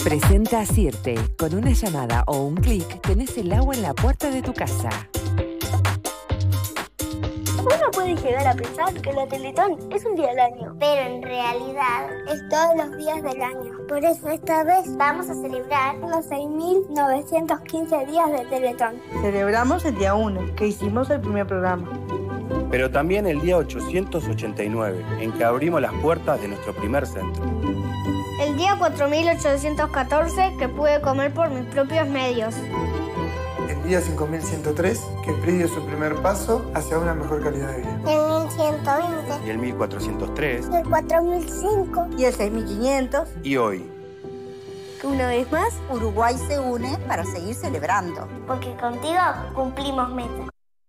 Presenta Sirte. Con una llamada o un clic tenés el agua en la puerta de tu casa. Uno puede llegar a pensar que la Teletón es un día al año, pero en realidad es todos los días del año. Por eso esta vez vamos a celebrar los 6.915 días de Teletón. Celebramos el día 1, que hicimos el primer programa. Pero también el día 889, en que abrimos las puertas de nuestro primer centro. El día 4.814, que pude comer por mis propios medios. El día 5103, que el PRI dio su primer paso hacia una mejor calidad de vida. El 1120. Y el 1403. El 4005. Y el 6500. Y hoy. Que una vez más, Uruguay se une para seguir celebrando. porque contigo cumplimos metas.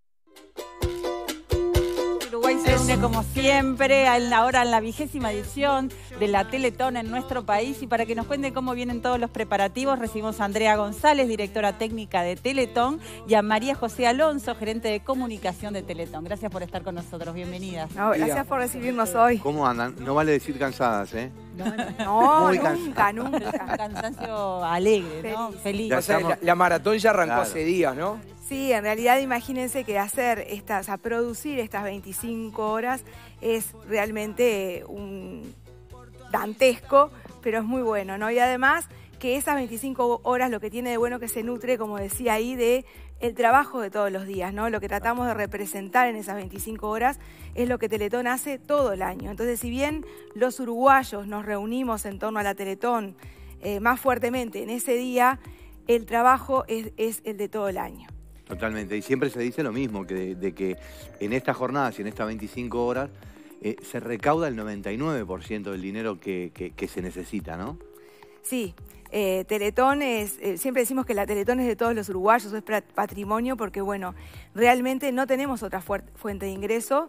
Uruguay se une como siempre, ahora en la 20ª edición de la Teletón en nuestro país. Y para que nos cuente cómo vienen todos los preparativos, recibimos a Andrea González, directora técnica de Teletón, y a María José Alonso, gerente de comunicación de Teletón. Gracias por estar con nosotros, bienvenidas. No, gracias por recibirnos hoy. ¿Cómo andan? No vale decir cansadas, ¿eh? No, Muy nunca. Un cansancio alegre, ¿no? Feliz. O sea, la maratón ya arrancó hace días, ¿no? Sí, en realidad imagínense que producir estas 25 horas es realmente un dantesco, pero es muy bueno, ¿no? Y además que esas 25 horas lo que tiene de bueno que se nutre, como decía ahí, de el trabajo de todos los días, ¿no? Lo que tratamos de representar en esas 25 horas es lo que Teletón hace todo el año. Entonces, si bien los uruguayos nos reunimos en torno a la Teletón más fuertemente en ese día, el trabajo es el de todo el año. Totalmente. Y siempre se dice lo mismo, de que en estas jornadas y en estas 25 horas se recauda el 99% del dinero que se necesita, ¿no? Sí. Teletón siempre decimos que la Teletón es de todos los uruguayos, es patrimonio porque, bueno, realmente no tenemos otra fuente de ingreso.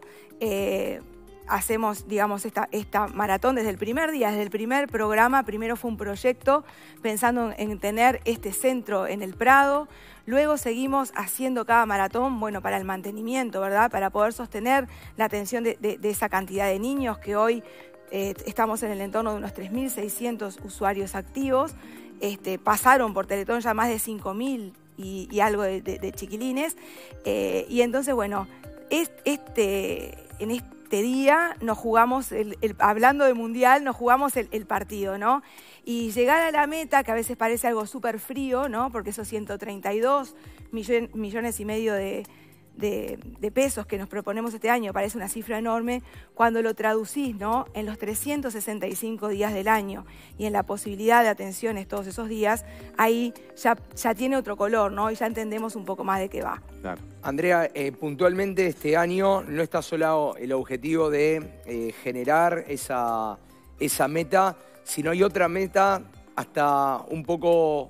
Hacemos, digamos, esta maratón desde el primer día, desde el primer programa. Primero fue un proyecto pensando en tener este centro en el Prado. Luego seguimos haciendo cada maratón, bueno, para el mantenimiento, ¿verdad? Para poder sostener la atención de esa cantidad de niños que hoy estamos en el entorno de unos 3.600 usuarios activos. Pasaron por Teletón ya más de 5.000 y algo de chiquilines. Y entonces, bueno, en este día nos jugamos, hablando de mundial, nos jugamos el partido, ¿no? Y llegar a la meta, que a veces parece algo súper frío, ¿no? Porque esos 132 millones y medio de pesos que nos proponemos este año parece una cifra enorme. Cuando lo traducís, ¿no? En los 365 días del año y en la posibilidad de atenciones todos esos días, ahí ya tiene otro color, ¿no? Y ya entendemos un poco más de qué va. Claro. Andrea, puntualmente este año no está solo el objetivo de generar esa meta, sino hay otra meta hasta un poco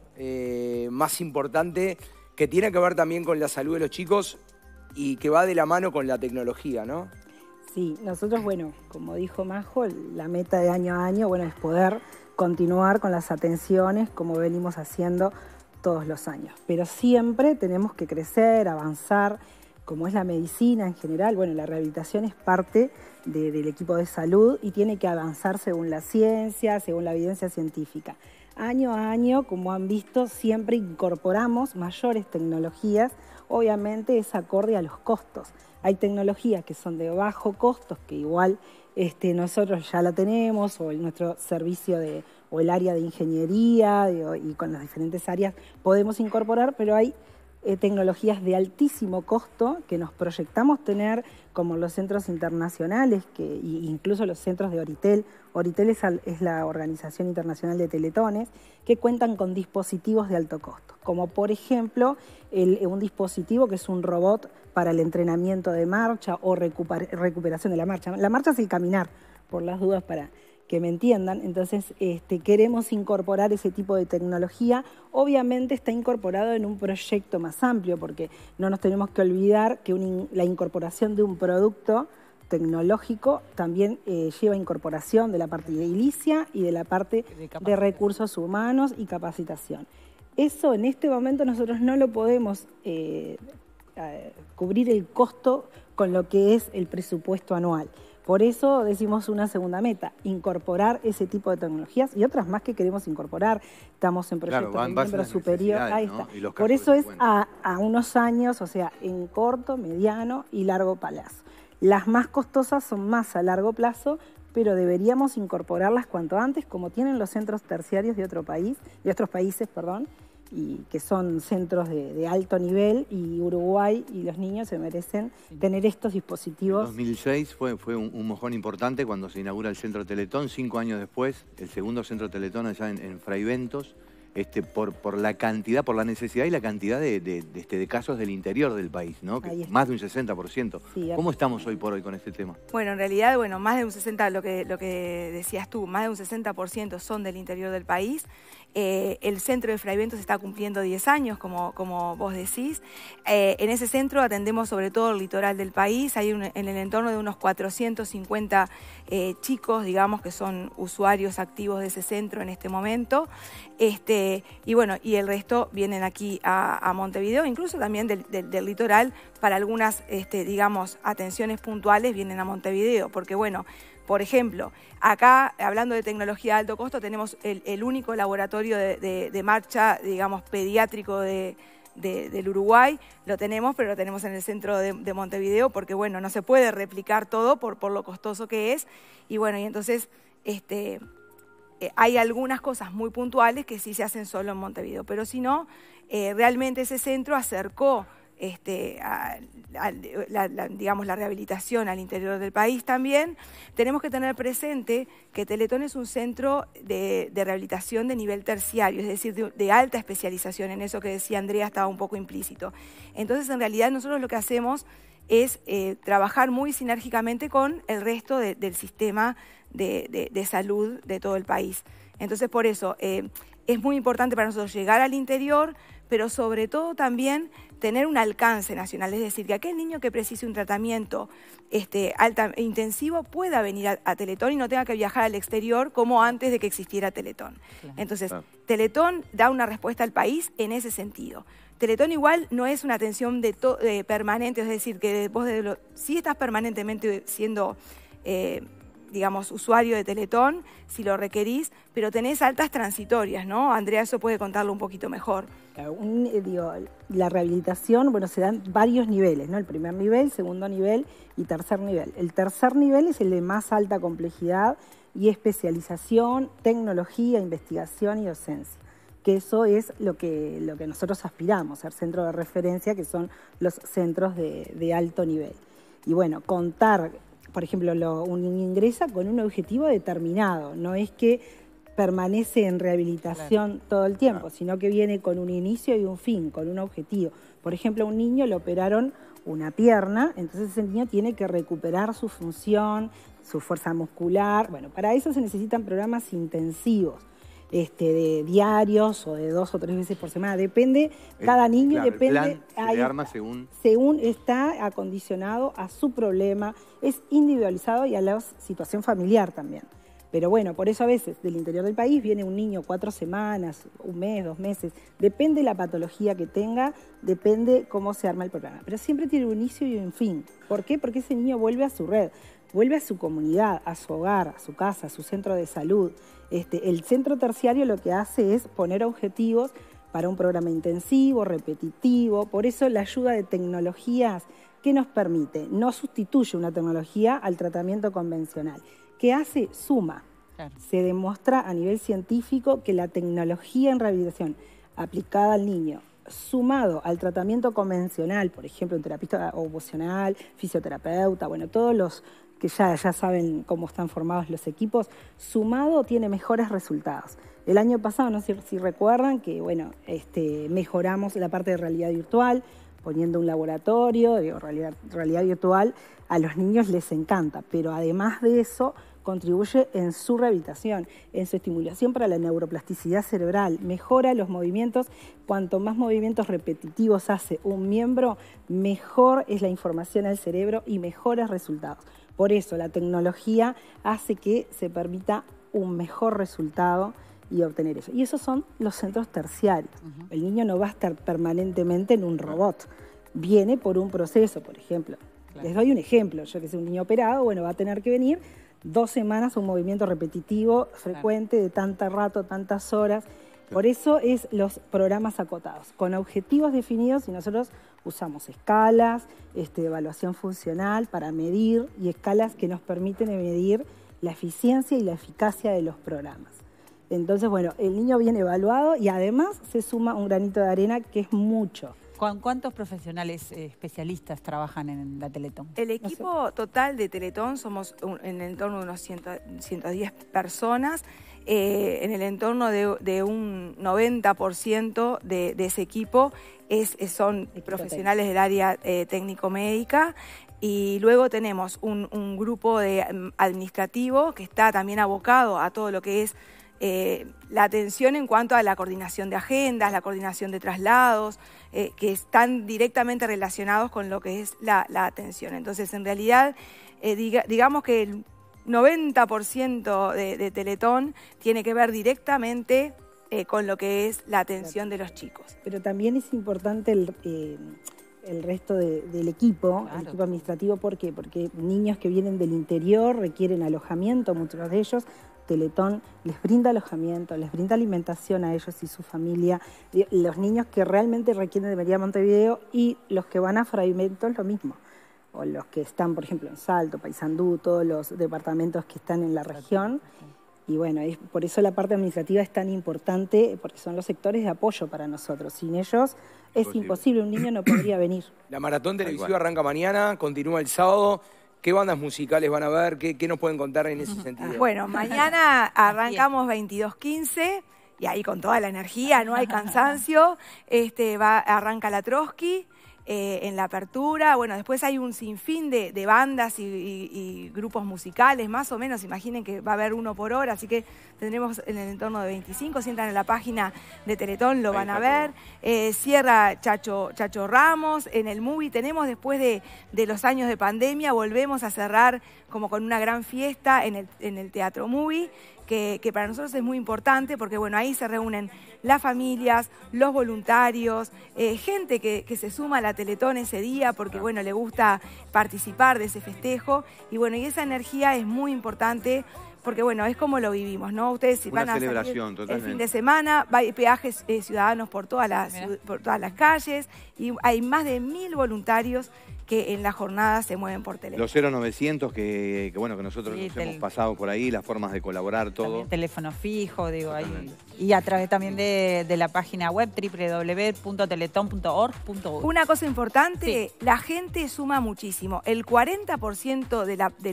más importante que tiene que ver también con la salud de los chicos y que va de la mano con la tecnología, ¿no? Sí, nosotros, bueno, como dijo Majo, la meta de año a año, bueno, es poder continuar con las atenciones como venimos haciendo todos los años. Pero siempre tenemos que crecer, avanzar, como es la medicina en general. Bueno, la rehabilitación es parte del equipo de salud y tiene que avanzar según la ciencia, según la evidencia científica. Año a año, como han visto, siempre incorporamos mayores tecnologías. Obviamente es acorde a los costos. Hay tecnologías que son de bajo costos, que igual nosotros ya la tenemos, o nuestro servicio o el área de ingeniería y con las diferentes áreas podemos incorporar, pero hay tecnologías de altísimo costo que nos proyectamos tener, como los centros internacionales e incluso los centros de Oritel. Oritel es la Organización Internacional de Teletones, que cuentan con dispositivos de alto costo, como por ejemplo un dispositivo que es un robot para el entrenamiento de marcha o recuperación de la marcha. La marcha es el caminar, por las dudas para que me entiendan. Entonces queremos incorporar ese tipo de tecnología. Obviamente está incorporado en un proyecto más amplio, porque no nos tenemos que olvidar que la incorporación de un producto tecnológico también lleva incorporación de la parte edilicia y de la parte de recursos humanos y capacitación. Eso en este momento nosotros no lo podemos cubrir el costo con lo que es el presupuesto anual. Por eso decimos una segunda meta, incorporar ese tipo de tecnologías y otras más que queremos incorporar. Estamos en proyectos de miembro superior. Ahí está. Por eso es a unos años, o sea, en corto, mediano y largo plazo. Las más costosas son más a largo plazo, pero deberíamos incorporarlas cuanto antes, como tienen los centros terciarios de otros países, y que son centros de alto nivel, y Uruguay y los niños se merecen tener estos dispositivos. En 2006 fue un mojón importante cuando se inaugura el Centro Teletón. 5 años después, el segundo Centro Teletón allá en Fray Bentos, por la cantidad, por la necesidad y la cantidad de casos del interior del país, ¿no? Que más de un 60%. Sí, ¿cómo estamos hoy por hoy con este tema? Bueno, en realidad, más de un 60%, lo que decías tú, más de un 60% son del interior del país. El centro de Fray Bentos está cumpliendo 10 años, como vos decís. En ese centro atendemos sobre todo el litoral del país. Hay en el entorno de unos 450 chicos, digamos, que son usuarios activos de ese centro en este momento. Y el resto vienen aquí a Montevideo, incluso también del litoral, para algunas, digamos, atenciones puntuales vienen a Montevideo, porque por ejemplo, acá, hablando de tecnología de alto costo, tenemos el único laboratorio de marcha, digamos, pediátrico del Uruguay. Lo tenemos, pero lo tenemos en el centro de Montevideo, porque, no se puede replicar todo por lo costoso que es. Y entonces, hay algunas cosas muy puntuales que sí se hacen solo en Montevideo, pero si no, realmente ese centro acercó digamos, la rehabilitación al interior del país también. Tenemos que tener presente que Teletón es un centro de rehabilitación de nivel terciario, es decir, de alta especialización. En eso que decía Andrea estaba un poco implícito. Entonces, en realidad, nosotros lo que hacemos es trabajar muy sinérgicamente con el resto del sistema de salud de todo el país. Entonces, por eso, es muy importante para nosotros llegar al interior, pero sobre todo también tener un alcance nacional, es decir, que aquel niño que precise un tratamiento intensivo pueda venir a Teletón y no tenga que viajar al exterior como antes de que existiera Teletón. Entonces, Teletón da una respuesta al país en ese sentido. Teletón igual no es una atención permanente, es decir, que vos sí estás permanentemente siendo digamos, usuario de Teletón, si lo requerís, pero tenés altas transitorias, ¿no? Andrea, eso puede contarlo un poquito mejor. La rehabilitación, se dan varios niveles, ¿no? El primer nivel, segundo nivel y tercer nivel. El tercer nivel es el de más alta complejidad y especialización, tecnología, investigación y docencia. Que eso es lo que nosotros aspiramos, ser centro de referencia, que son los centros de alto nivel. Y contar, por ejemplo, un niño ingresa con un objetivo determinado, no es que permanece en rehabilitación todo el tiempo, sino que viene con un inicio y un fin, con un objetivo. Por ejemplo, a un niño le operaron una pierna, entonces ese niño tiene que recuperar su función, su fuerza muscular. Para eso se necesitan programas intensivos, de diarios o de 2 o 3 veces por semana, depende, cada niño depende, se arma según está acondicionado a su problema, es individualizado y a la situación familiar también. Pero por eso a veces del interior del país viene un niño 4 semanas, 1 mes, 2 meses, depende de la patología que tenga, depende cómo se arma el programa. Pero siempre tiene un inicio y un fin. ¿Por qué? Porque ese niño vuelve a su red, vuelve a su comunidad, a su hogar, a su casa, a su centro de salud. El centro terciario lo que hace es poner objetivos para un programa intensivo, repetitivo. Por eso la ayuda de tecnologías, ¿qué nos permite? No sustituye una tecnología al tratamiento convencional. ¿Qué hace? Suma. Claro. Se demuestra a nivel científico que la tecnología en rehabilitación aplicada al niño, sumado al tratamiento convencional, por ejemplo, un terapista ocupacional, fisioterapeuta, todos los que ya saben cómo están formados los equipos, sumado tiene mejores resultados. El año pasado, no sé si recuerdan, que mejoramos la parte de realidad virtual, poniendo un laboratorio, realidad virtual, a los niños les encanta, pero además de eso, contribuye en su rehabilitación, en su estimulación para la neuroplasticidad cerebral, mejora los movimientos. Cuanto más movimientos repetitivos hace un miembro, mejor es la información al cerebro y mejores resultados. Por eso la tecnología hace que se permita un mejor resultado y obtener eso. Y esos son los centros terciarios. El niño no va a estar permanentemente en un robot. Viene por un proceso, por ejemplo. Claro. Les doy un ejemplo, yo que sé, un niño operado, bueno, va a tener que venir 2 semanas a un movimiento repetitivo, frecuente, de tanto rato, tantas horas. Por eso es los programas acotados, con objetivos definidos, y nosotros usamos escalas, evaluación funcional para medir, y escalas que nos permiten medir la eficiencia y la eficacia de los programas. Entonces, bueno, el niño viene evaluado y además se suma un granito de arena que es mucho. ¿Cuántos profesionales especialistas trabajan en la Teletón? El equipo total de Teletón somos en el entorno de unos 110 personas. En el entorno de un 90% de ese equipo son profesionales del área técnico-médica, y luego tenemos un grupo administrativo que está también abocado a todo lo que es la atención en cuanto a la coordinación de agendas, la coordinación de traslados, que están directamente relacionados con lo que es la atención. Entonces, en realidad, digamos que el 90% de Teletón tiene que ver directamente con lo que es la atención de los chicos. Pero también es importante el resto del equipo, el equipo administrativo. ¿Por qué? Porque niños que vienen del interior requieren alojamiento, muchos de ellos. Teletón les brinda alojamiento, les brinda alimentación a ellos y su familia. Los niños que realmente requieren de venir a Montevideo, y los que van a Fraiventos lo mismo. O los que están, por ejemplo, en Salto, Paysandú, todos los departamentos que están en la región. Y bueno, por eso la parte administrativa es tan importante, porque son los sectores de apoyo para nosotros. Sin ellos es imposible, un niño no podría venir. La maratón televisiva arranca mañana, continúa el sábado. ¿Qué bandas musicales van a ver? ¿Qué nos pueden contar en ese sentido? Bueno, mañana arrancamos 22:15 y ahí con toda la energía, no hay cansancio. Arranca la Trotsky en la apertura. Bueno, después hay un sinfín de bandas y grupos musicales, más o menos. Imaginen que va a haber uno por hora, así que tendremos en el entorno de 25. Si entran en la página de Teletón lo van a ver. Cierra Chacho Ramos en el Movie. Tenemos, después de los años de pandemia, volvemos a cerrar como con una gran fiesta en el Teatro Movie, que para nosotros es muy importante, porque bueno, ahí se reúnen las familias, los voluntarios, gente que se suma a la Teletón ese día porque bueno, le gusta participar de ese festejo, y bueno, y esa energía es muy importante, porque bueno, es como lo vivimos, ¿no? Ustedes van a salir el fin de semana, hay peajes ciudadanos por todas las calles, y hay más de 1000 voluntarios que en la jornada se mueven por teléfono. Los 0900 que nosotros nos hemos pasado por ahí, las formas de colaborar, todo. También teléfono fijo, digo, ahí. Y a través también de la página web www.teleton.org.uy. Una cosa importante, la gente suma muchísimo. El 40%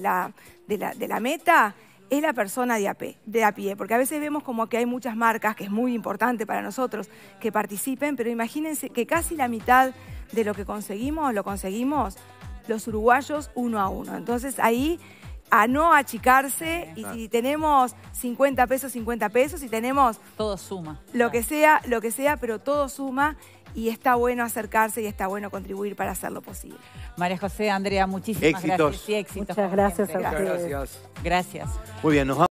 de la meta es la persona de a pie, porque a veces vemos como que hay muchas marcas, que es muy importante para nosotros que participen, pero imagínense que casi la mitad de lo que conseguimos, lo conseguimos los uruguayos 1 a 1. Entonces ahí, a no achicarse, y si tenemos 50 pesos, 50 pesos, y tenemos... Todo suma. Lo que sea, pero todo suma, y está bueno acercarse y está bueno contribuir para hacerlo posible. María José, Andrea, muchísimas gracias y éxitos. Muchas gracias a ustedes. Gracias. Muy bien, nos vamos.